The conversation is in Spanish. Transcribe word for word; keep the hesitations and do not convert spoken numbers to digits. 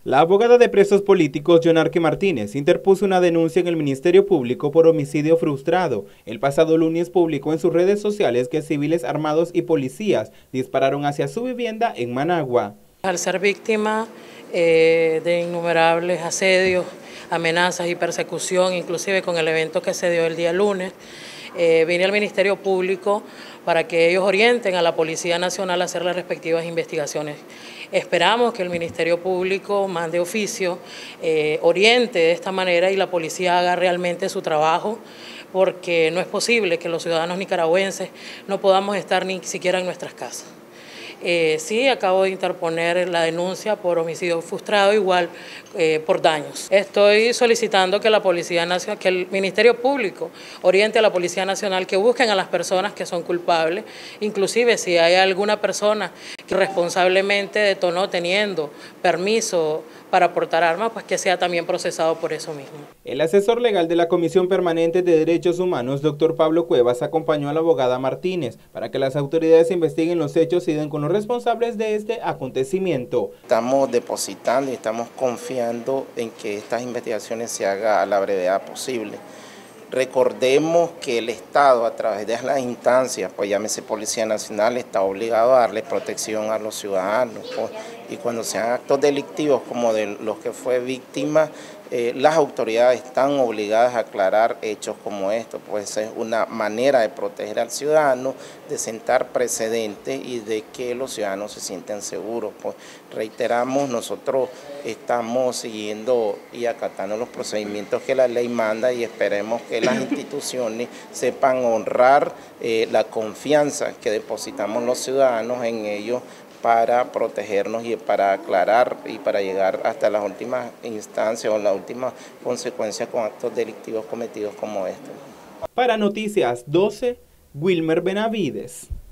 La abogada de presos políticos Yonarque Martínez interpuso una denuncia en el Ministerio Público por homicidio frustrado. El pasado lunes publicó en sus redes sociales que civiles armados y policías dispararon hacia su vivienda en Managua. Al ser víctima eh, de innumerables asedios, amenazas y persecución, inclusive con el evento que se dio el día lunes, eh, vine al Ministerio Público para que ellos orienten a la Policía Nacional a hacer las respectivas investigaciones. Esperamos que el Ministerio Público mande oficio, eh, oriente de esta manera y la policía haga realmente su trabajo, porque no es posible que los ciudadanos nicaragüenses no podamos estar ni siquiera en nuestras casas. Eh, sí, acabo de interponer la denuncia por homicidio frustrado, igual eh, por daños. Estoy solicitando que la Policía Nacional, que el Ministerio Público oriente a la Policía Nacional que busquen a las personas que son culpables, inclusive si hay alguna persona que responsablemente detonó teniendo permiso para portar armas, pues que sea también procesado por eso mismo. El asesor legal de la Comisión Permanente de Derechos Humanos, doctor Pablo Cuevas, acompañó a la abogada Martínez para que las autoridades investiguen los hechos y den con los responsables de este acontecimiento. Estamos depositando y estamos confiando en que estas investigaciones se hagan a la brevedad posible. Recordemos que el Estado, a través de las instancias, pues llámese Policía Nacional, está obligado a darle protección a los ciudadanos, pues, y cuando sean actos delictivos como de los que fue víctima, eh, las autoridades están obligadas a aclarar hechos como estos, pues es una manera de proteger al ciudadano, de sentar precedentes y de que los ciudadanos se sienten seguros. Pues reiteramos, nosotros estamos siguiendo y acatando los procedimientos que la ley manda y esperemos que las instituciones sepan honrar eh, la confianza que depositamos los ciudadanos en ellos para protegernos y para aclarar y para llegar hasta las últimas instancias o las últimas consecuencias con actos delictivos cometidos como este. Para Noticias doce, Wilmer Benavides.